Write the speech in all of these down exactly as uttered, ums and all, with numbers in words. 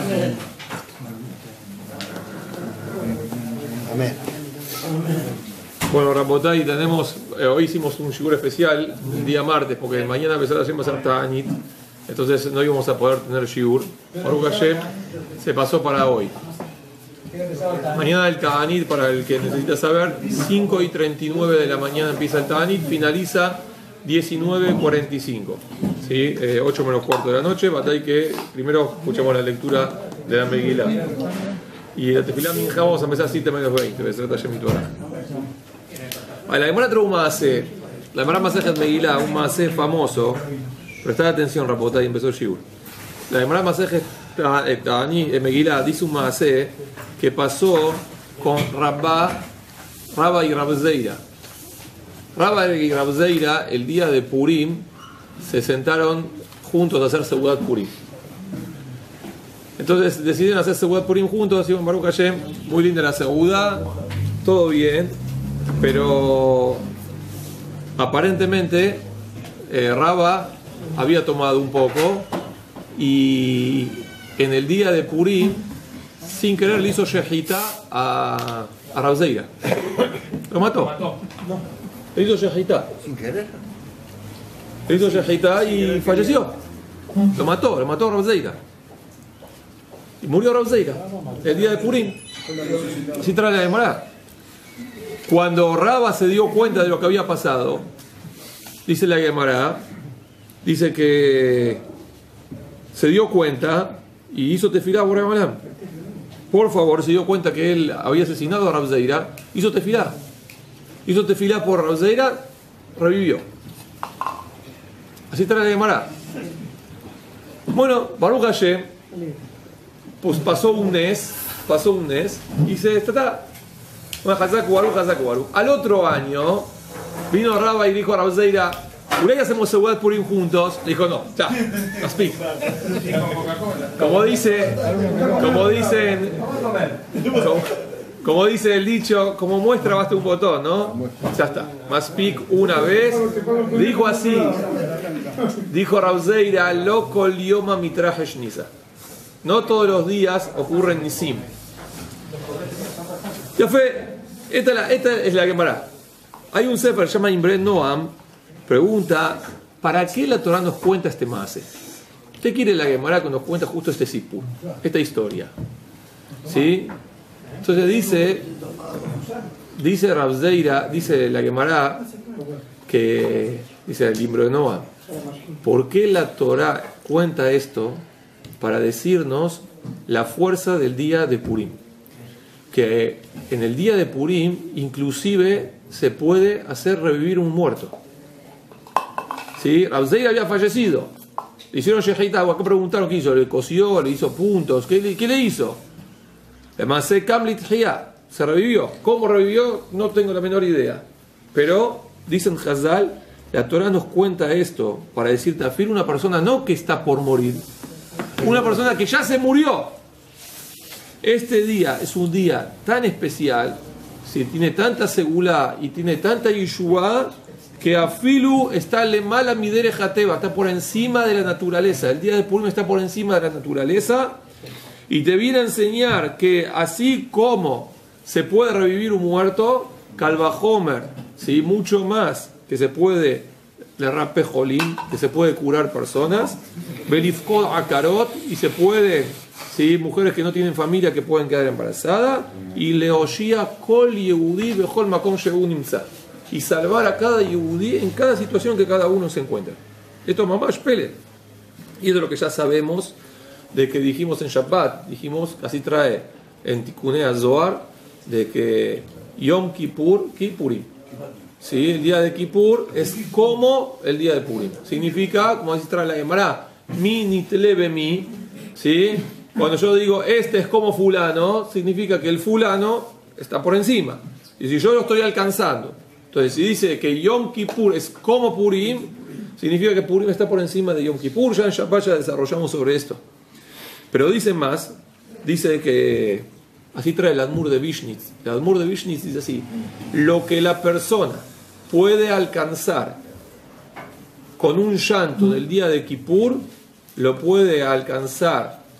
Amén. Bueno, Rabotay, tenemos, eh, hoy hicimos un shiur especial, un día martes, porque mañana a pesar de hacer más Ta'anit, entonces no íbamos a poder tener shiur. Baruch Hashem se pasó para hoy. Mañana el Ta'anit, para el que necesita saber, cinco y treinta y nueve de la mañana empieza el Ta'anit, finaliza diecinueve cuarenta y cinco. ¿Sí? Eh, ocho menos cuarto de la noche, batalla que primero escuchamos la lectura de la Megilá. Y la Tefilá Minjá vamos a empezar a siete menos veinte, de ser Tashem Torah. La Gemara trae un maasé, la Gemara Masejet Megilá, un maasé famoso. Prestad atención, Rapotá, y empezó el shiur. La Gemara Masejet Megilá dice un maasé que pasó con Rabba, Rabba y Rabzeira. Rabba y Rabzeira, el día de Purim, se sentaron juntos a hacer Seudat Purim. Entonces decidieron hacer Seudat Purim juntos, así con Baruch Hashem, muy linda la Seudat, todo bien, pero aparentemente eh, Rabba había tomado un poco y en el día de Purim, sin querer, le hizo shehita a, a Rabzeira. Lo mató. Le hizo shehita. ¿Sin querer? Le hizo shehita y falleció. Lo mató, lo mató a Rabzeira. Y murió Rabzeira el día de Purim. Así trae la Gemara. Cuando Rabba se dio cuenta de lo que había pasado, dice la Gemara, dice que se dio cuenta y hizo tefilá por Rabbanán. Por favor, se dio cuenta que él había asesinado a Rabzeira, hizo tefilá. Hizo tefilá por Rabzeira, revivió. Así trae la Gemara. Bueno, Baruch Hashem, pues pasó un mes, pasó un mes, y se está. Al otro año vino Rabba y dijo a Rabzeira, ¿por ahí hacemos Seudat Purim juntos? Le dijo, no, ya, aspí. Como dice, como dicen, como, como dice el dicho, como muestra basta un botón, ¿no? Ya está, más pic una vez. Dijo así, dijo Rabzeira, loco lioma mitraje shniza. No todos los días ocurren nisim. Ya fue, esta, la, esta es la Gemara. Hay un sefer que se llama Imre Noam, pregunta, ¿para qué la Torah nos cuenta este maase? ¿Qué quiere la Gemara que nos cuenta justo este sipur, esta historia? ¿Sí? Entonces dice, dice Rabzeira, dice la Gemara, que dice el Imre Noam, ¿por qué la Torah cuenta esto? Para decirnos la fuerza del día de Purim. Que en el día de Purim inclusive se puede hacer revivir un muerto. ¿Sí? Rabzeira había fallecido. Le hicieron shehita, acá preguntaron qué hizo, le cosió, le hizo puntos, ¿qué le, qué le hizo? Además, se revivió. ¿Cómo revivió? No tengo la menor idea. Pero, dicen Hazal, la Torah nos cuenta esto para decirte, afirma una persona no que está por morir, una persona que ya se murió. Este día es un día tan especial, si tiene tanta segula y tiene tanta yeshua, que afilu está le mala midere jateva, está por encima de la naturaleza. El día de Purim está por encima de la naturaleza y te viene a enseñar que así como se puede revivir un muerto, Kalvahomer, ¿sí? Mucho más que se puede le rapejolín, que se puede curar personas, belifkod akarot, y se puede, ¿sí? Mujeres que no tienen familia que pueden quedar embarazadas, y leoshia kol yehudi bechol makom shehu nimtza, y salvar a cada yehudi en cada situación que cada uno se encuentra. Esto es mamash pele, y es de lo que ya sabemos, de que dijimos en Shabbat, dijimos, así trae en Tikunei Zohar, de que Yom Kippur, Kippurim, ¿sí? El día de Kippur es como el día de Purim. Significa, como así trae la Gemara, mi nitlebe mi, ¿sí? Cuando yo digo este es como fulano, significa que el fulano está por encima. Y si yo lo estoy alcanzando, entonces si dice que Yom Kippur es como Purim, significa que Purim está por encima de Yom Kippur. Ya en Shabbat ya desarrollamos sobre esto. Pero dice más, dice que, así trae el Admur de Vishnitz. El Admur de Vishnitz dice así, lo que la persona puede alcanzar con un llanto del día de Kippur, lo puede alcanzar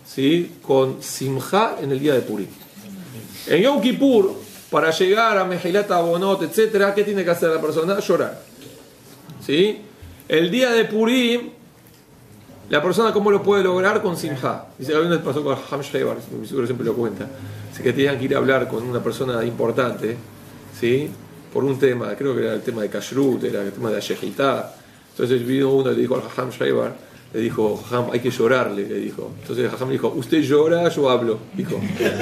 ¿sí? Con simjá en el día de Purim. En Yom Kippur, para llegar a Mejilat Abonot, etcétera, ¿qué tiene que hacer la persona? Llorar. ¿Sí? El día de Purim, la persona ¿cómo lo puede lograr? Con simjá. Dice, a mí me pasó con Ham Shleibar, mi seguro siempre lo cuenta. Dice que tenían que ir a hablar con una persona importante, ¿sí? Por un tema, creo que era el tema de Kashrut, era el tema de la Shejitá. Entonces vino uno y le dijo al Ham Shleibar, le dijo, Ham, hay que llorarle, le dijo. Entonces Ham le dijo, usted llora, yo hablo, dijo.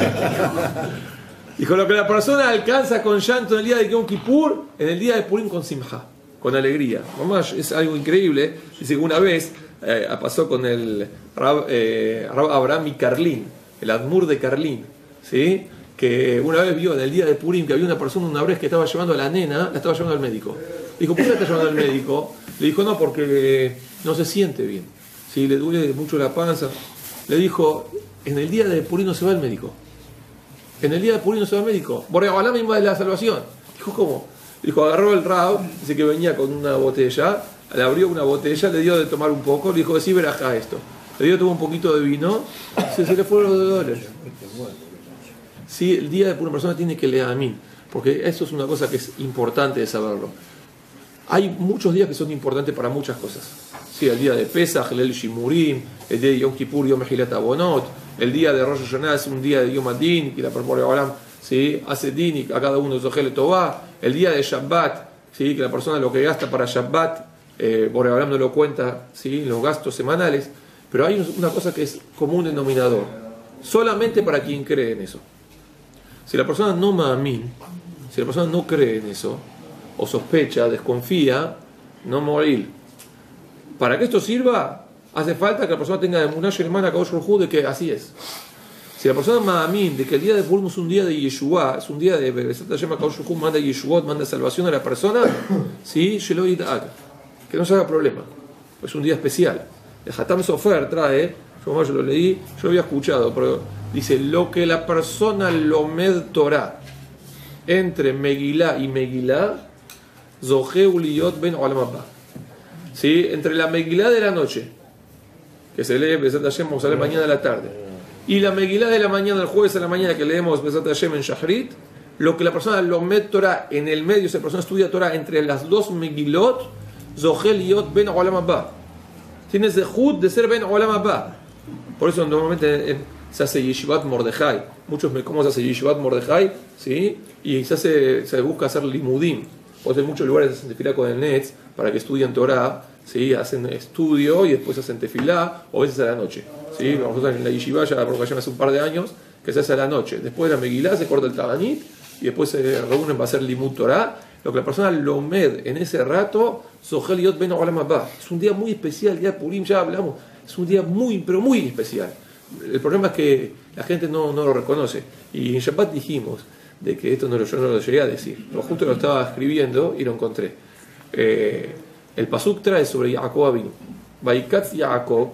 Dijo, lo que la persona alcanza con llanto en el día de Yom Kippur, en el día de Purim con simjá, con alegría. Mamás, es algo increíble. Dice que una vez eh, pasó con el Rab, eh, Rab Abraham y Carlín, el Admur de Carlín, ¿sí? Que una vez vio en el día de Purim que había una persona, una vez que estaba llevando a la nena, la estaba llevando al médico. Dijo, ¿por qué la está llevando al médico? Le dijo, no, porque no se siente bien. Si le duele mucho la panza. Le dijo, en el día de Purim no se va al médico. En el día de Purim no se va al médico. Borregalá misma de la salvación. Dijo, ¿cómo? Dijo, agarró el Rab, dice que venía con una botella, le abrió una botella, le dio de tomar un poco, le dijo, decí verajá esto. Le dio, tomó un poquito de vino, se, se le fueron los dolores. Sí, el día de Purim una persona tiene que leer a mí, porque eso es una cosa que es importante de saberlo. Hay muchos días que son importantes para muchas cosas. Sí, el día de Pesach, el Shimurim, el día de Yom Kippur, Yom Mejilat Abonot, el día de Rosh Hashanah es un día de Yom Adin, que la persona Olam, ¿sí? Hace din y a cada uno Zohel Tová. El día de Shabbat, ¿sí? Que la persona lo que gasta para Shabbat, eh, Boreolam no lo cuenta, ¿sí? Los gastos semanales. Pero hay una cosa que es común denominador, solamente para quien cree en eso. Si la persona no ma'amin, si la persona no cree en eso, o sospecha, desconfía, no morir. Para que esto sirva, hace falta que la persona tenga emuná hermana Kadosh Baruj Hu de que así es. Si la persona ma'amin de que el día de Purim es un día de Yeshua, es un día de Besat Hashem Kadosh Baruj Hu, manda Yeshua, manda salvación a la persona, sí, Shelo Yid'ak, que no se haga problema, es un día especial. El Hatam Sofer trae, yo, yo lo leí, yo lo había escuchado, pero dice, lo que la persona lomed Torah entre Megilá y Megilá, Zoheu Liyot Ben Olam Haba. ¿Sí? Entre la Megilá de la noche, que se lee Besat Hashem, vamos a leer mañana a la tarde, y la Megilá de la mañana, el jueves a la mañana, que leemos Besat Hashem en Shachrit, lo que la persona lomed Torah en el medio, si la persona estudia Torah entre las dos Megilot, Zoheu Liyot Ben Olam Haba. Tienes Zehut de ser Ben Olam Haba. Por eso normalmente en, se hace Yeshivat Mordejai. Muchos me cómo se hace Yeshivat Mordejai, ¿sí? Y se hace, se busca hacer limudim. O en muchos lugares se hacen tefilá con el Netz para que estudien Torah, ¿sí? Hacen estudio y después hacen tefilá, o a veces a la noche, ¿sí? Nosotros en la Yeshiva ya hace un par de años que se hace a la noche. Después de la Megilá se corta el Tabanit y después se reúnen para hacer limud Torah. Lo que la persona lomed en ese rato, Zohel Yot Ben Olam Haba. Es un día muy especial, el día de Purim, ya hablamos. Es un día muy, pero muy especial. El problema es que la gente no, no lo reconoce. Y en Shabbat dijimos de que esto no lo, yo no lo llegué a decir. Pero justo lo estaba escribiendo y lo encontré. Eh, el Pasuk trae sobre Jacob Avinu. Vaikatz Jacob.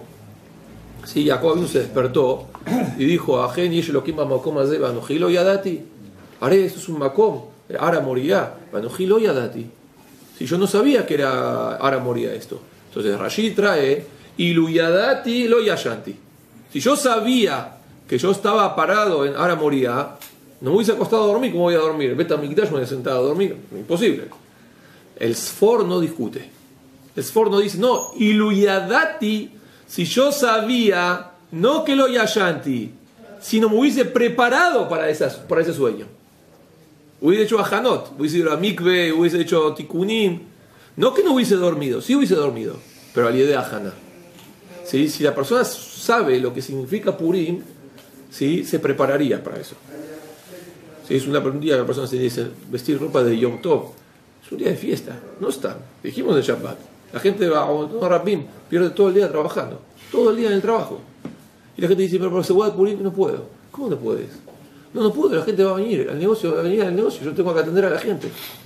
Sí, Jacob Avinu se despertó y dijo: Ajen yesh Elokim bamakom hazeh vanochi lo yadati. Haré, esto es un makom. Ara Moría, vanochi lo yadati. Si yo no sabía que era Ara Moría esto. Entonces Rashi trae Ilu yadati lo yashanti. Si yo sabía que yo estaba parado en Ara Moría, no me hubiese acostado a dormir. ¿Cómo voy a dormir? El Bet HaMikdash me hubiese sentado a dormir. Imposible. El Sfor no discute. El Sfor no dice, no, Ilu yadati, si yo sabía, no que lo yashanti, sino me hubiese preparado para, esas, para ese sueño. Hubiese hecho Ajanot, hubiese ido a Mikve, hubiese hecho Tikunim. No que no hubiese dormido, sí hubiese dormido, pero al de Ajana. ¿Sí? Si la persona sabe lo que significa Purim, ¿sí? Se prepararía para eso. ¿Sí? Es una, un día que la persona se dice vestir ropa de Yom Tov. Es un día de fiesta, no están. Dijimos de Shabbat. La gente va a Rabim, pierde todo el día trabajando, todo el día en el trabajo. Y la gente dice, pero por seguridad de Purim no puedo. ¿Cómo no puedes? No, no puedo, la gente va a venir al negocio, va a venir al negocio, yo tengo que atender a la gente.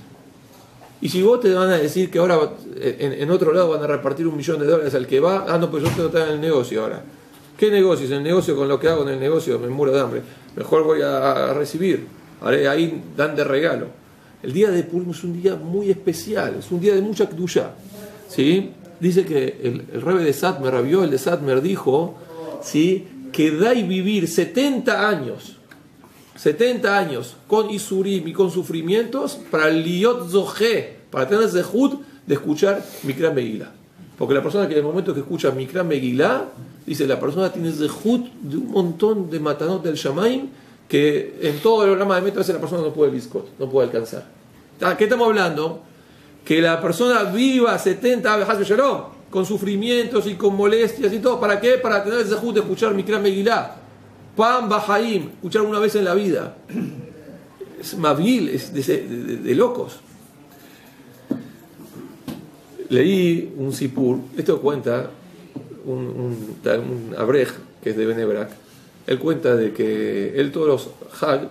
Y si vos te van a decir que ahora en, en otro lado van a repartir un millón de dólares al que va, ah, no, pues yo tengo que estar en el negocio ahora. ¿Qué negocio? Si el negocio con lo que hago en el negocio me muero de hambre, mejor voy a, a recibir. Ahí dan de regalo. El día de Purim es un día muy especial, es un día de mucha kedushá. ¿Sí? Dice que el, el Rebbe de Satmer, Rabió, el de Satmer, dijo, ¿sí?, quedáis vivir setenta años, setenta años con Isurim y con sufrimientos para liot zohe, para tener zehut de escuchar Mikra Megilá. Porque la persona que en el momento que escucha Mikra Megilá, dice, la persona tiene zehut de un montón de matanot del Shamaim que en todo el programa de Metro la persona no puede bizcot, no puede alcanzar. ¿Qué estamos hablando? Que la persona viva setenta con sufrimientos y con molestias y todo. ¿Para qué? Para tener el zehut de escuchar Mikra Megilá. Pam Bahaim, escuchar una vez en la vida. Es mavil, es de, de, de, de locos. Leí un sipur, esto cuenta un, un, un abrej que es de Benebrak. Él cuenta de que él todos los Hag,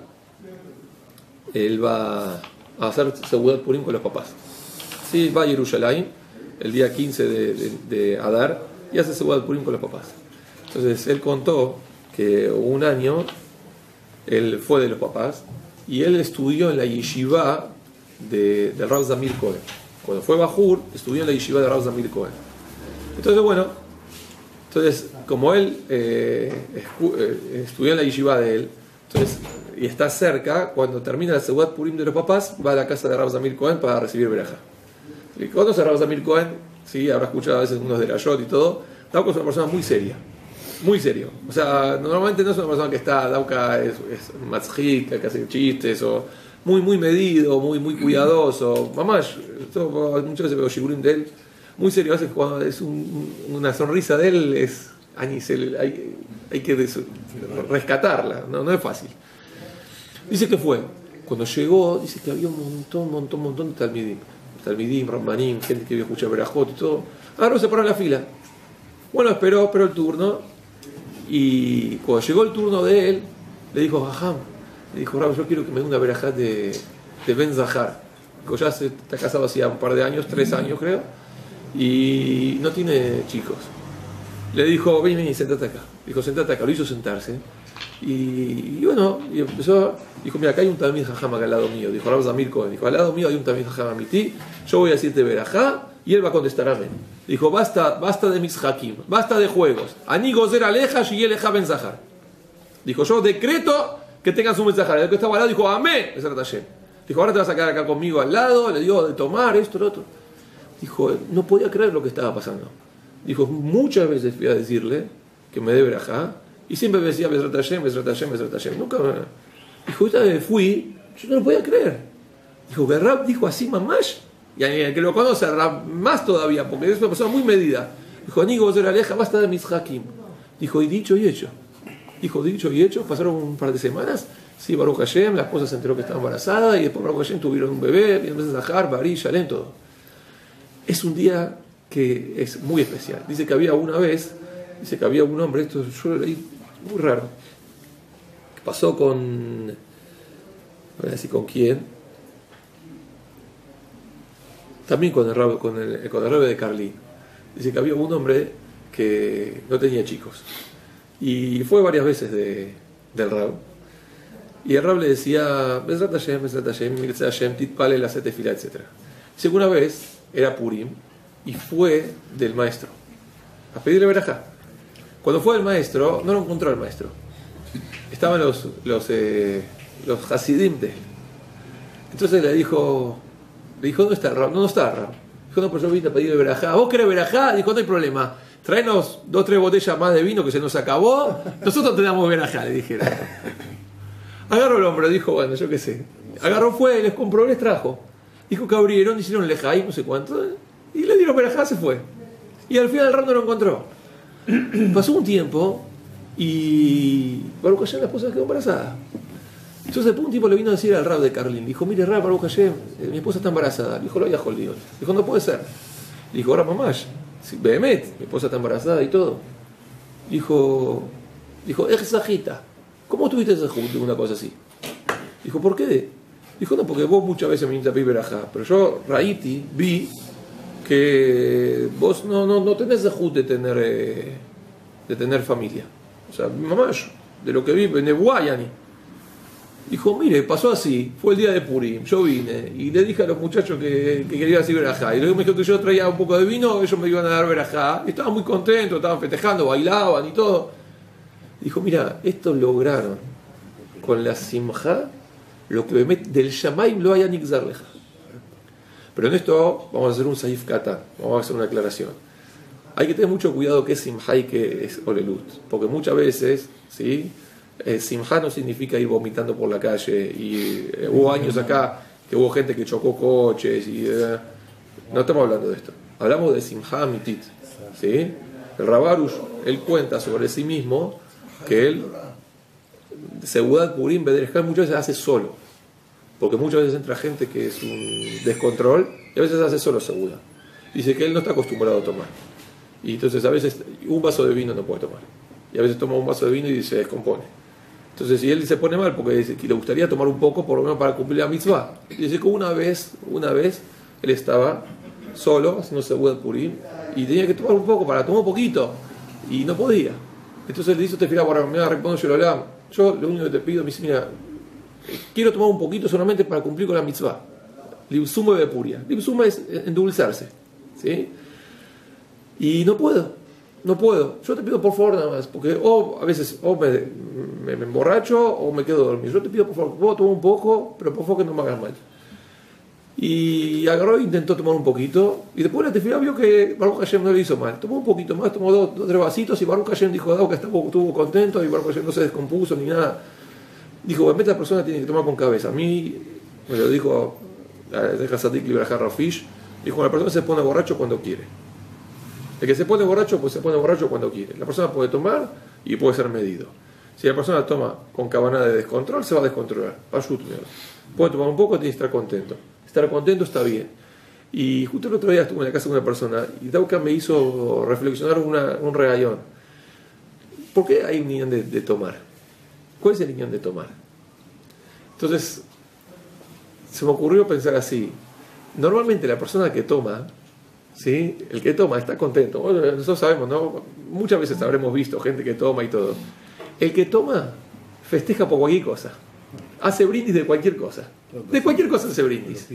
él va a hacer Seudat Purim con los papás. Sí, va a Jerusalén el día quince de, de, de Adar y hace Seudat Purim con los papás. Entonces él contó que un año él fue de los papás y él estudió en la yeshiva de, de Rav Zamir Cohen. Cuando fue Bajur, estudió en la yeshiva de Rav Zamir Cohen. Entonces, bueno, entonces, como él eh, escu- eh, estudió en la yeshiva de él, entonces, y está cerca, cuando termina la Seudat Purim de los papás, va a la casa de Rav Zamir Cohen para recibir verajá. Y conoce a Rav Zamir Cohen, sí, habrá escuchado a veces unos de la Yot y todo. Dauka es una persona muy seria, muy serio. O sea, normalmente no es una persona que está, Dauka es, es matzjik, que hace chistes, o muy, muy medido, muy, muy cuidadoso. Mamás, muchas veces veo shigurim de él, muy serio. A veces cuando es un, una sonrisa de él, es anisel, hay, hay que des, rescatarla, no, no es fácil. Dice que fue, cuando llegó, dice que había un montón, montón, montón de talmidim. Talmidim, Rambanim, gente que iba a escuchar Berajot y todo. Agarró, se paró en la fila. Bueno, esperó, esperó el turno. Y cuando llegó el turno de él, le dijo, Jajam, le dijo, Rab, yo quiero que me dé una Berajat de, de Ben Zahar. Dijo, ya se está casado hacía un par de años, tres años creo, y no tiene chicos. Le dijo, ven, ven, sentate acá. Dijo, sentate acá. Lo hizo sentarse. Y, y bueno, y empezó, dijo, mira, acá hay un Talmid Jajam acá al lado mío. Dijo, Rav Zamir Cohen, dijo, al lado mío hay un Talmid Jajam Amití, yo voy a decirte Berajá, y él va a contestar amén. Dijo, basta, basta de Mizhakim, basta de juegos. Ani gozer aleja, y eleja Ben Zahar. Dijo, yo decreto que tengas un Ben Zahar. El que estaba al lado dijo, amén. Dijo, ahora te vas a quedar acá conmigo al lado. Le dio de tomar esto, lo otro. Dijo, no podía creer lo que estaba pasando. Dijo, muchas veces fui a decirle que me dé Berajá, y siempre me decía, Bezrat Hashem, Bezrat Hashem, Bezrat Hashem. Nunca me... Dijo, esta vez fui, yo no lo podía creer. Dijo, que Rab dijo así, mamás. Y el que lo conoce, Rab, más todavía, porque es una persona muy medida. Dijo, Anigo, Zer Aleja, basta de mis hakim. Dijo, y dicho y hecho. Dijo, dicho y hecho, pasaron un par de semanas. Sí, Baruch Hashem, la esposa se enteró que estaba embarazada, y después Baruch Hashem tuvieron un bebé, y entonces Zahar, Bari, Shalem, todo. Es un día que es muy especial. Dice que había una vez, dice que había un hombre, esto yo lo leí muy raro, que pasó con, no voy a decir con quién, también con el rabo, con el, con el rebe de Carlín. Dice que había un hombre que no tenía chicos y fue varias veces de, del rabo, y el rabo le decía Bezrat Hashem, Bezrat Hashem, Mirza Hashem, Titpale, la Setefila, etcétera. Dice que una vez era Purim y fue del maestro a pedirle verajá. Cuando fue el maestro, no lo encontró el maestro. Estaban los los eh, los hasidim de él. Entonces le dijo, le dijo, ¿dónde está el Rab? No, no está el Rab. Dijo, no, pero yo vine a pedirle verajá. ¿Vos querés verajá? Dijo, no hay problema. Traenos dos, tres botellas más de vino que se nos acabó. Nosotros tenemos verajá, le dijeron. Agarró el hombre, dijo, bueno, yo qué sé. Agarró, fue, les compró, les trajo. Dijo que abrieron, hicieron lejaí, no sé cuánto. Y le dieron verajá, se fue. Y al final el Rab no lo encontró. Pasó un tiempo y Baruch Hashem, la esposa quedó embarazada. Entonces después un tipo le vino a decir al Rab de Carlín, dijo, mire Rab, Baruch Hashem, mi esposa está embarazada. Dijo, lo había jodido. Dijo, no puede ser. Dijo, ahora mamás, si, Behemet, mi esposa está embarazada y todo. Dijo, dijo, Ejzajita, ¿cómo tuviste ese junto una cosa así? Dijo, ¿por qué? Dijo, no, porque vos muchas veces me viniste a pedir verajá, pero yo, Raiti, vi que vos no, no, no tenés zehut de tener eh, de tener familia. O sea, mamá, de lo que vi en Nebuayani. Dijo, mire, pasó así, fue el día de Purim, yo vine y le dije a los muchachos que, que quería decir verajá, y luego me dijo que yo traía un poco de vino, ellos me iban a dar verajá, y estaban muy contentos, estaban festejando, bailaban y todo. Dijo, mira, estos lograron con la simja lo que del Shamaim lo haya nixar leja. Pero en esto vamos a hacer un saif kata, vamos a hacer una aclaración. Hay que tener mucho cuidado que es simja y que es olelut, porque muchas veces, ¿sí? Eh, simja no significa ir vomitando por la calle, y eh, hubo años acá que hubo gente que chocó coches, y eh, no estamos hablando de esto, hablamos de simja amitit, ¿sí? El Rabarush, él cuenta sobre sí mismo que él, Seudat Purim Bederejal, muchas veces hace solo, porque muchas veces entra gente que es un descontrol, y a veces hace solo Seudat. Dice que él no está acostumbrado a tomar. Y entonces a veces un vaso de vino no puede tomar. Y a veces toma un vaso de vino y se descompone. Entonces si él se pone mal porque dice que le gustaría tomar un poco, por lo menos para cumplir la mitzvah. Y dice que una vez, una vez, él estaba solo, haciendo Seudat Purim, y tenía que tomar un poco, para tomar un poquito, y no podía. Entonces le dice, te fija, para me respondo yo lo hablaba. Yo lo único que te pido, me dice, mira, quiero tomar un poquito solamente para cumplir con la mitzvah. Libsuma de puria. Libsuma es endulzarse, ¿sí? Y no puedo, no puedo. Yo te pido por favor nada más, porque o a veces o me, me, me emborracho o me quedo dormido. Yo te pido por favor, puedo tomar un poco, pero por favor que no me hagas mal. Y agarró e intentó tomar un poquito, y después la tefila vio que Baruch Hashem no le hizo mal. Tomó un poquito más, tomó dos, dos tres vasitos, y Baruch Hashem dijo, dado que estuvo, estuvo contento, y Baruch Hashem no se descompuso ni nada. Dijo, obviamente la persona tiene que tomar con cabeza. A mí, me lo dijo de Hasadik Libraja Rafish, dijo, la persona se pone borracho cuando quiere. El que se pone borracho, pues se pone borracho cuando quiere. La persona puede tomar y puede ser medido. Si la persona toma con cabana de descontrol, se va a descontrolar. Puede tomar un poco, tiene que estar contento. Estar contento está bien. Y justo el otro día estuve en la casa de una persona y Dauka me hizo reflexionar una, un regallón. ¿Por qué hay un niñón de, de tomar? ¿Cuál es el niñón de tomar? Entonces, se me ocurrió pensar así. Normalmente la persona que toma, ¿sí? El que toma está contento. Bueno, nosotros sabemos, ¿no? Muchas veces habremos visto gente que toma y todo. El que toma festeja por cualquier cosa. Hace brindis de cualquier cosa. De cualquier cosa hace brindis.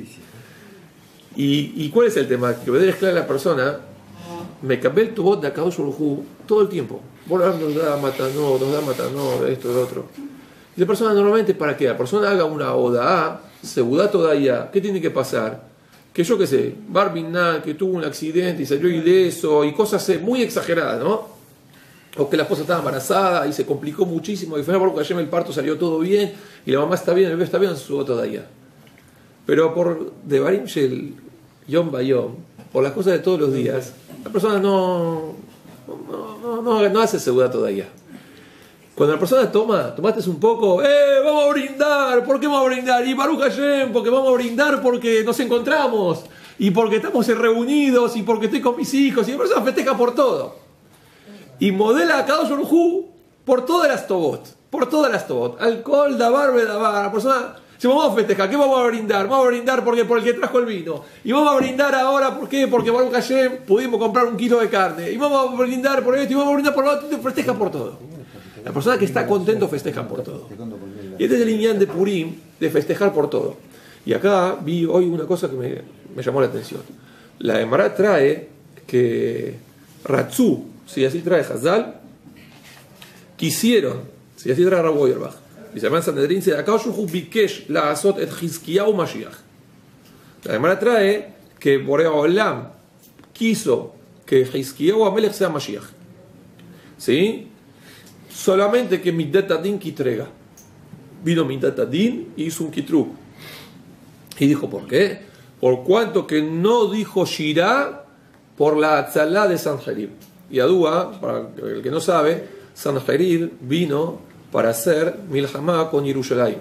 ¿Y, y cuál es el tema? Que Beder es clara la persona, me cambié el tubot de Akadosh Baruj Hu todo el tiempo. Vos nos da matanó, nos da matanó, esto, lo otro. Y la persona normalmente, ¿para qué? La persona haga una oda a, Seudat todavía, ¿qué tiene que pasar? Que yo qué sé, Barbiná, que tuvo un accidente y salió ileso, y cosas muy exageradas, ¿no? O que la esposa estaba embarazada y se complicó muchísimo, y fue porque ayer el parto salió todo bien, y la mamá está bien, el bebé está bien, se subió todavía. Pero por Devarim Shel Yom Bayom, por las cosas de todos los días, la persona no, no, no, no, no hace Seudat todavía. Cuando la persona toma, tomaste un poco, ¡eh, vamos a brindar! ¿Por qué vamos a brindar? Y Baruch Hashem, porque vamos a brindar porque nos encontramos, y porque estamos reunidos, y porque estoy con mis hijos, y la persona festeja por todo. Y modela a Kadosh Baruj Hu por todas las tobot, por todas las tobot. Alcohol, dabar, bedabar. La persona, si vamos a festejar, ¿qué vamos a brindar? Vamos a brindar porque por el que trajo el vino. Y vamos a brindar ahora, ¿por qué? Porque Baruch Hashem pudimos comprar un kilo de carne. Y vamos a brindar por esto, y vamos a brindar por lo otro, y festeja por todo. La persona que está contento festeja por todo. Y este es el Inyan de Purim, de festejar por todo. Y acá vi hoy una cosa que me, me llamó la atención. La Emara trae que Ratzu, si así trae Hazal, quisieron, si así trae Rabbi Yerbach, y se llama Sanedrín, se acá Bikesh la Azot et Hizkiyahu Mashiach. La Gemara trae que Borea Olam quiso que Hizkiyahu Amelech sea Mashiach. ¿Sí? Solamente que Midat Adin quitrega. Vino Midat Adin y hizo un kitruk. Y dijo, ¿por qué? Por cuanto que no dijo Shirah por la Atzalá de Sanjerib. Y Adúa, para el que no sabe, Sanjerib vino para hacer Milhamá con Yerushalayim.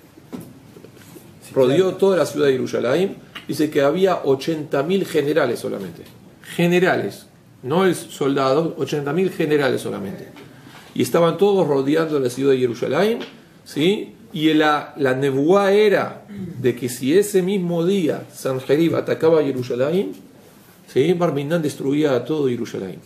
Rodeó toda la ciudad de Yerushalayim. Dice que había ochenta mil generales solamente. Generales, no es soldados, ochenta mil generales solamente. Y estaban todos rodeando la ciudad de Yerushalayim, ¿sí? Y la, la nebuá era de que si ese mismo día Sanjerib atacaba a Yerushalayim, ¿sí? Barminan destruía a todo Yerushalayim.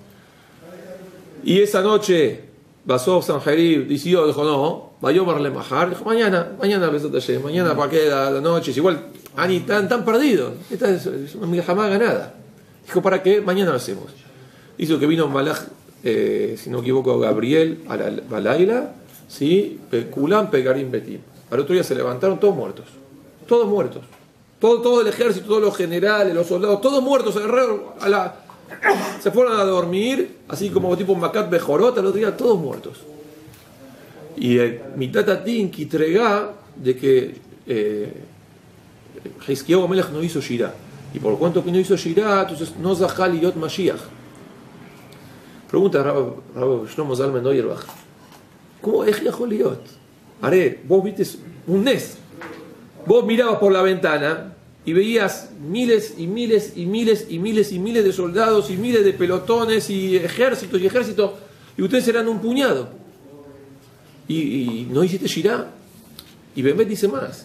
Y esa noche, Basov Sanjerib decidió, dijo, no, Bayomar le Mahar, dijo, mañana, mañana, mañana para qué la, la noche, es igual, Ani, tan, tan perdidos, esta es, es una jamás ganada. Dijo, ¿para qué? Mañana lo hacemos. Hizo que vino Malach eh, si no me equivoco, Gabriel Balaila, ¿sí? Kulam Pegarim Betim. Al otro día se levantaron todos muertos. Todos muertos. Todo, todo el ejército, todos los generales, los soldados, todos muertos. A la, se fueron a dormir, así como tipo Macat Bejorot, al otro día todos muertos. Y eh, Mitatatin Kitregá, de que Hizkiyahu Amelech no hizo Shirah. Y por cuanto que no hizo Shirah, entonces no Zahal Yot Mashiach. Pregunta Rabbi Shlomo Zalman Auerbach, ¿cómo es Yaholiot? Haré, vos viste un Nes. Vos mirabas por la ventana y veías miles y miles y miles y miles y miles de soldados y miles de pelotones y ejércitos y ejércitos, y ustedes eran un puñado. Y, y no hiciste Shirah. Y Bemet dice más.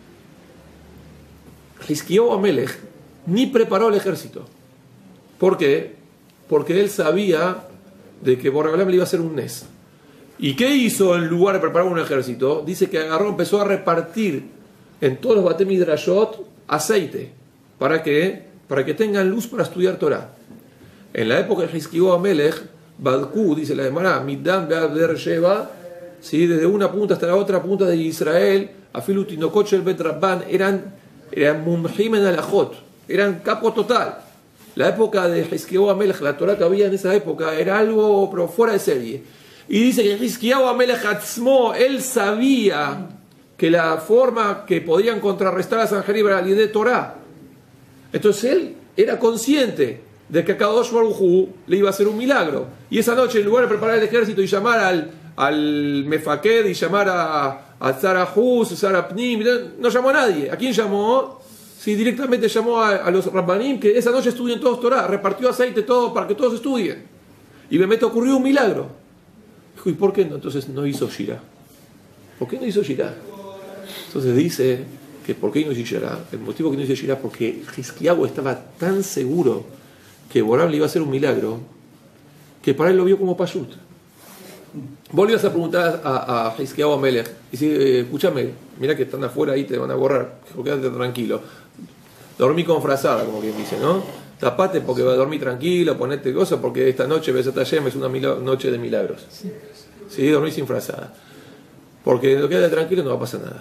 Hizkiyahu Amelech ni preparó el ejército. ¿Por qué? Porque él sabía de que Borre Olam le iba a hacer un Nes. ¿Y qué hizo en lugar de preparar un ejército? Dice que agarró, empezó a repartir en todos los Batei Midrashot aceite. ¿Para qué? Para que tengan luz para estudiar Torah. En la época de Hizkiyahu Amelech, Badku, dice la Gemara, Midam Be'er Sheva, ¿sí? Desde una punta hasta la otra punta de Israel, Afilu Tinokot Shel Bet Rabban, eran, eran Mumhim en Alajot, eran capo total. La época de Hizkiyahu Amelech, la Torah que había en esa época, era algo pero fuera de serie. Y dice que Hizkiyahu Amelech Atzmo, él sabía que la forma que podían contrarrestar a Sanjerib era la de Torah. Entonces él era consciente de que a Kadosh Baruj Hu le iba a hacer un milagro. Y esa noche, en lugar de preparar el ejército y llamar al, al Mefaked y llamar a, a Tzara Hus, Tzara Pnim, no llamó a nadie. ¿A quién llamó? Sí, directamente llamó a, a los Rabbanim que esa noche estudien todos Torah, repartió aceite todo para que todos estudien. Y Bemet ocurrió un milagro. Dijo, ¿y por qué no? Entonces no hizo Shirah. ¿Por qué no hizo Shirah? Entonces dice que ¿por qué no hizo Shirah? El motivo que no hizo Shirah es porque Hizkiyahu estaba tan seguro que Boram le iba a hacer un milagro que para él lo vio como Pashut. Vos le ibas a preguntar a, a Hizkiyahu Amelech y dice, eh, escúchame, mira que están afuera ahí, te van a borrar, quédate tranquilo. Dormí con frazada, como quien dice, ¿no? Tapate porque va a dormir tranquilo, ponete cosas porque esta noche Besat Hashem es una noche de milagros. Sí, dormí sin frazada. Porque lo quédate tranquilo, no va a pasar nada.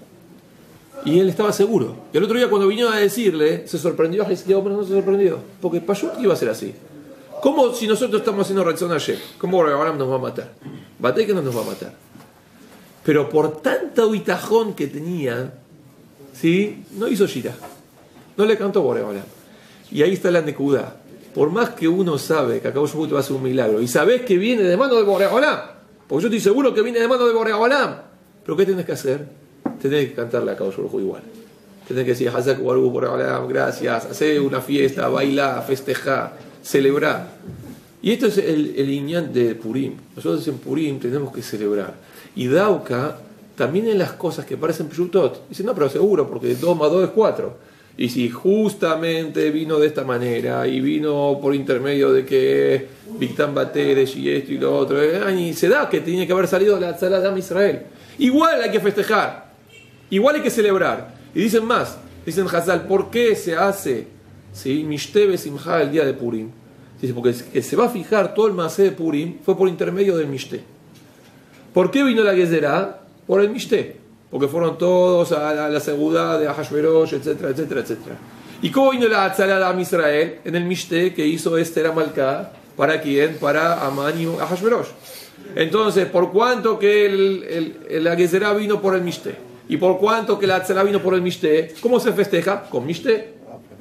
Y él estaba seguro. Y el otro día cuando vinieron a decirle, se sorprendió a Hizkiyahu, pero no se sorprendió. Porque Pashut iba a ser así. ¿Cómo si nosotros estamos haciendo Retzon Hashem? ¿Cómo Boreolam nos va a matar? Batei que no nos va a matar. Pero por tanta bitajón que tenía, ¿sí? No hizo Shirah. No le cantó Boreolam. Y ahí está la Nekudá. Por más que uno sabe que acá vos va a hacer un milagro y sabés que viene de mano de Boreolam, porque yo estoy seguro que viene de mano de Boreolam, pero ¿qué tenés que hacer? Tenés que cantarle a Kadosh Baruj Hu igual. Tenés que decir, Hazak Baruch Boreolam, gracias, hacer una fiesta, bailar, festejar, celebrar. Y esto es el, el iñán de Purim. Nosotros en Purim tenemos que celebrar. Y Dauka, también en las cosas que parecen Pshutot, dice, no, pero seguro, porque dos más dos es cuatro. Y si justamente vino de esta manera, y vino por intermedio de que Victán Bateres y esto y lo otro, y se da que tenía que haber salido de la Tzara de Am Israel. Igual hay que festejar, igual hay que celebrar. Y dicen más, dicen Hazal, ¿por qué se hace ¿sí? Mishteh Besimcha el día de Purim? Dice, porque que se va a fijar todo el Maaseh de Purim fue por intermedio del Mishteh. ¿Por qué vino la Gezerá? Por el Mishteh. Porque fueron todos a la, la segudá de Ahashverosh, etcétera, etcétera, etcétera. ¿Y cómo vino la Atzalá de Am Israel? En el Mishteh que hizo Esther Amalcá. ¿Para quién? Para Amán y Ahashverosh. Entonces, ¿por cuánto que el, el, el, la Gezerá vino por el Mishteh? ¿Y por cuánto que la Atzalá vino por el Mishteh? ¿Cómo se festeja? Con Mishteh.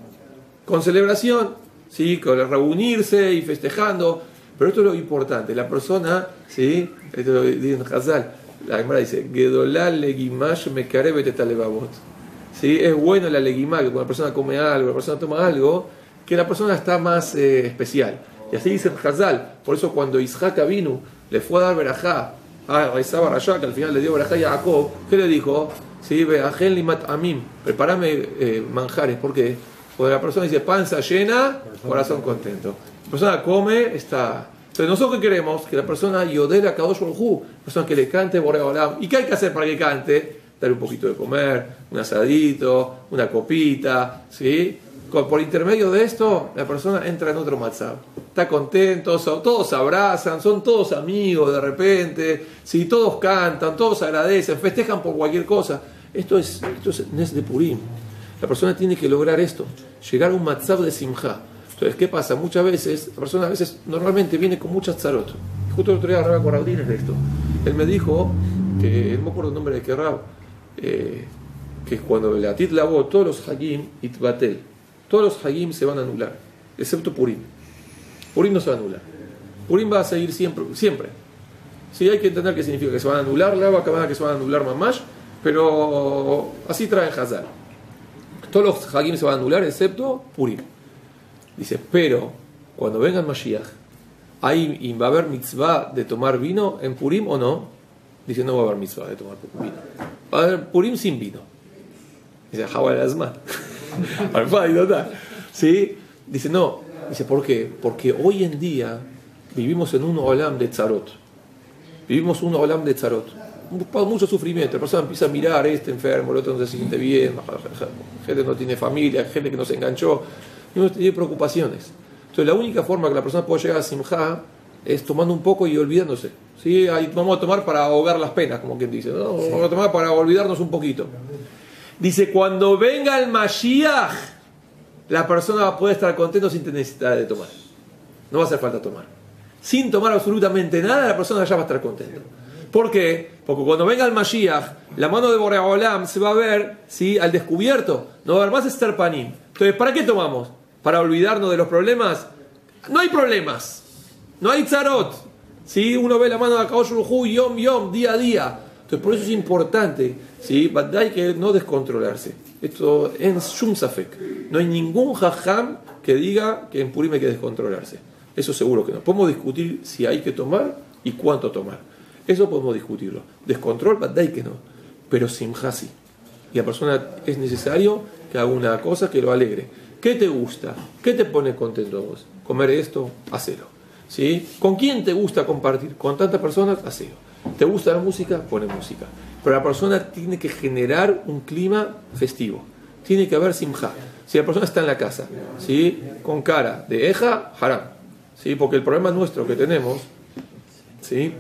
Con celebración. ¿Sí? Con reunirse y festejando. Pero esto es lo importante. La persona, ¿sí? Esto lo dice en Hazal. La Gemara dice, Gedolá legimash mekarevet et alevavot. ¿Sí? Es bueno la legimá, que cuando la persona come algo, la persona toma algo, que la persona está más eh, especial. Y así dice Hazal. Por eso cuando Isaac vino, le fue a dar verajá a Rezaba Rashá, que al final le dio verajá a Jacob, ¿qué le dijo? ¿Sí? Veajen limat amim, prepárame eh, manjares. ¿Por qué? Porque la persona dice, panza llena, corazón contento. La persona come, está... Entonces, ¿nosotros qué queremos? Que la persona yodera a Kadosh Baruj Hu, la persona que le cante Boreolam. ¿Y qué hay que hacer para que cante? Darle un poquito de comer, un asadito, una copita, ¿sí? por intermedio de esto, la persona entra en otro WhatsApp. Está contento, todos se abrazan, son todos amigos de repente, si todos cantan, todos agradecen, festejan por cualquier cosa. Esto es, esto es Nes de Purim. La persona tiene que lograr esto, llegar a un WhatsApp de Simcha. Entonces, ¿qué pasa? Muchas veces, la persona a veces normalmente viene con muchas tzarot. Justo el otro día hablaba con Raudines de esto. Él me dijo, que no me acuerdo el nombre de qué Rab, eh, que cuando le atit la voz, todos los Hagim itbatel, todos los Hagim se van a anular, excepto Purim. Purim no se va a anular. Purim va a seguir siempre, siempre. Sí, hay que entender qué significa que se van a anular, la vaca que se van a anular mamash, pero así traen Hazar. Todos los Hagim se van a anular excepto Purim. Dice, pero cuando venga el Mashiach, ¿hay, ¿va a haber mitzvah de tomar vino en Purim o no? Dice, no va a haber mitzvah de tomar vino. Va a haber Purim sin vino. Dice, Jawal Asman. ¿Sí? Dice, no. Dice, ¿por qué? Porque hoy en día vivimos en un olam de tzarot. Vivimos un olam de tzarot. Mucho sufrimiento. La persona empieza a mirar, este enfermo, el otro no se siente bien, gente no tiene familia, gente que no se enganchó, y uno tiene preocupaciones. Entonces la única forma que la persona puede llegar a Simcha es tomando un poco y olvidándose. ¿Sí? Ahí vamos a tomar para ahogar las penas, como quien dice, ¿no? Vamos a tomar para olvidarnos un poquito. Dice, cuando venga el Mashiach, la persona va a poder estar contento sin necesidad de tomar. No va a hacer falta tomar. Sin tomar absolutamente nada, la persona ya va a estar contenta. ¿Por qué? Porque cuando venga el Mashiach, la mano de Borei Olam se va a ver, ¿sí?, al descubierto. No va a haber más Esther Panim. Entonces, ¿para qué tomamos? ¿Para olvidarnos de los problemas? No hay problemas. No hay tzarot. ¿Sí? Uno ve la mano de Akadosh Baruj Hu, yom, yom, día a día. Entonces, por eso es importante, ¿sí?, hay que no descontrolarse. Esto en Shum Safek. No hay ningún jajam que diga que en Purim hay que descontrolarse. Eso seguro que no. Podemos discutir si hay que tomar y cuánto tomar. Eso podemos discutirlo. Descontrol, badai que no. Pero simcha sí. Y la persona es necesario que haga una cosa que lo alegre. ¿Qué te gusta? ¿Qué te pone contento a vos? Comer esto, hacelo. ¿Sí? ¿Con quién te gusta compartir? Con tantas personas, hacelo. ¿Te gusta la música? Pone música. Pero la persona tiene que generar un clima festivo. Tiene que haber simcha. Si la persona está en la casa, ¿sí?, con cara de eja, haram. ¿Sí? Porque el problema nuestro que tenemos, ¿sí?,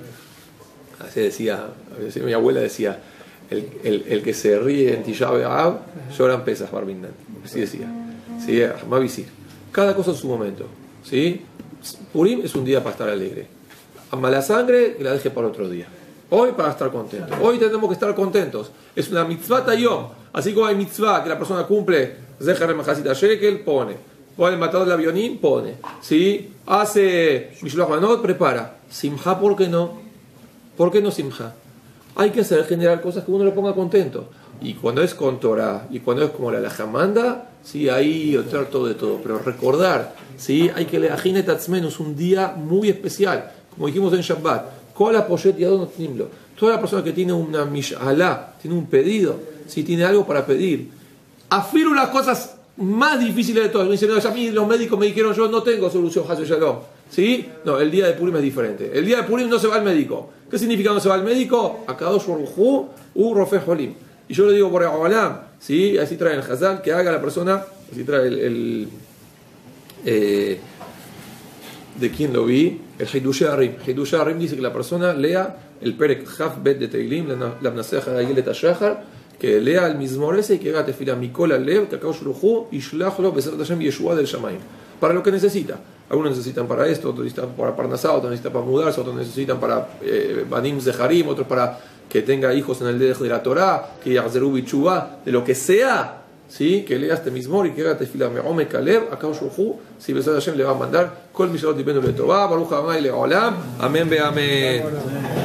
así decía, mi abuela decía, el, el, el que se ríe en Tisha B'Av lloran pesas Barbinan. Así decía. ¿Sí? Mavisir. Cada cosa en su momento. ¿Sí? Purim es un día para estar alegre. Mala sangre, que la deje para otro día. Hoy para estar contentos. Hoy tenemos que estar contentos. Es una mitzvah tayom. Así como hay mitzvah que la persona cumple, Zecher Mejasita Shekel, pone. Pone el matador del avionín, pone. ¿Sí? Hace Mishloach Manot, prepara. Simcha, ¿por qué no? ¿Por qué no simcha? Hay que hacer generar cosas que uno lo ponga contento. Y cuando es con Torah, y cuando es como la Halajá manda, sí, ahí otrar todo de todo. Pero recordar, sí, hay que leer es un día muy especial. Como dijimos en Shabbat, Kola Poshet Yadon Nimlo. Toda la persona que tiene una mish'alá, tiene un pedido, si tiene algo para pedir, afirmo las cosas más difíciles de todas. Me dicen, no, a mí los médicos me dijeron, yo no tengo solución, Hasu Shalom. ¿Sí? No, el día de Purim es diferente. El día de Purim no se va al médico. ¿Qué significa no se va al médico? Akadosh Baruj Hu u Rofeh Holim. Y yo le digo por Olam, ¿sí? Así trae el Hazal, que haga la persona, así trae el, el eh, ¿de quién lo vi? El Hidushé Arim. Hidushé Arim dice que la persona lea el Perek Haf Bet de Teilim, la Mnaseja de Ayelet HaShachar, que lea el Mizmor ese y que haga tefila Mikol Alev, que Akadosh Baruj Hu Ishlachlo Besat Hashem Yeshua del Shamayim. Para lo que necesita. Algunos necesitan para esto, otros necesitan para Parnasá, otros necesitan para mudarse, otros necesitan para eh, Banim Zeharim, otros para que tenga hijos en el dedo de la Torah, que Yahzeru Bichuvá, de lo que sea, ¿sí? Que lea este mismo y que haga tefila Me'ome Kalev, Akadosh Baruj Hu, si Besat Hashem le va a mandar, Kol Mishalot Dipenu Letová, Baruch Hamay Le'olam, Amén Be Amén.